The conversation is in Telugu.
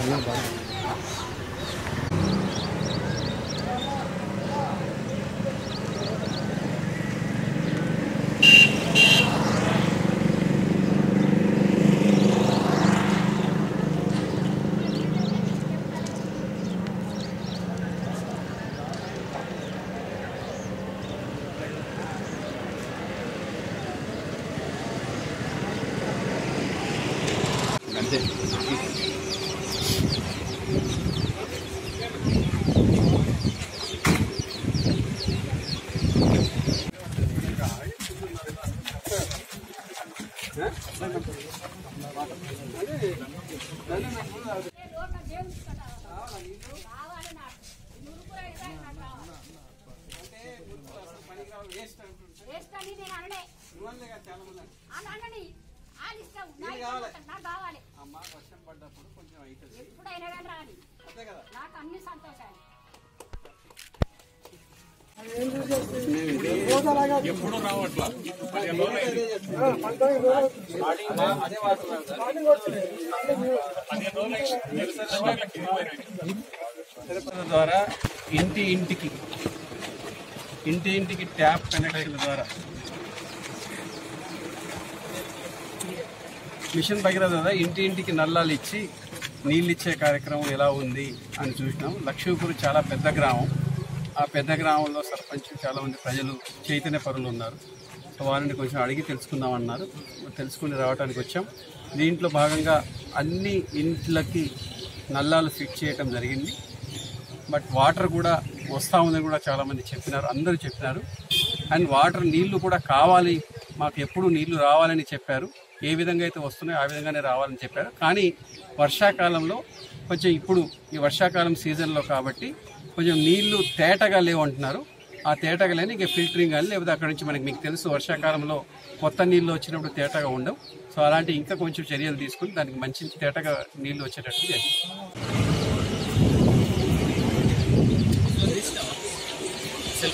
ఎప్పుడు రావట్లా ద్వారా ఇంటింటికి ట్యాప్ కనెక్షన్ ద్వారా మిషన్ భగీరథ ద్వారా ఇంటింటికి నల్లాలు ఇచ్చి నీళ్ళు ఇచ్చే కార్యక్రమం ఎలా ఉంది అని చూసినాం. లక్ష్మీపూర్ చాలా పెద్ద గ్రామం. ఆ పెద్ద గ్రామంలో సర్పంచ్ చాలామంది ప్రజలు చైతన్య పరులు ఉన్నారు. వారిని కొంచెం అడిగి తెలుసుకుందామన్నారు. తెలుసుకుని రావడానికి వచ్చాం. దీంట్లో భాగంగా అన్ని ఇంట్లకి నల్లాలు ఫిట్ చేయటం జరిగింది. బట్ వాటర్ కూడా వస్తూ ఉందని కూడా చాలామంది చెప్పినారు, అందరూ చెప్పినారు. అండ్ వాటర్ నీళ్లు కూడా కావాలి, మాకు ఎప్పుడు నీళ్లు రావాలని చెప్పారు. ఏ విధంగా అయితే వస్తున్నాయో ఆ విధంగానే రావాలని చెప్పారు. కానీ వర్షాకాలంలో కొంచెం ఇప్పుడు ఈ వర్షాకాలం సీజన్లో కాబట్టి కొంచెం నీళ్లు తేటగా లేవంటున్నారు. ఆ తేటగా లేని ఇక ఫిల్టరింగ్ కానీ లేకపోతే అక్కడి నుంచి మీకు తెలుసు వర్షాకాలంలో కొత్త నీళ్లు వచ్చినప్పుడు తేటగా ఉండవు. సో అలాంటి ఇంకా కొంచెం చర్యలు తీసుకుని దానికి మంచి తేటగా నీళ్లు వచ్చేటట్టు చేస్తాం.